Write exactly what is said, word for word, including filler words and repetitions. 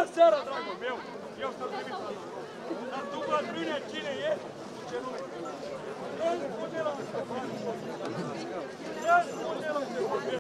seara, dragul meu! Eu să-l trimit. Dar tu, bătrâne, cine e? Ce nume?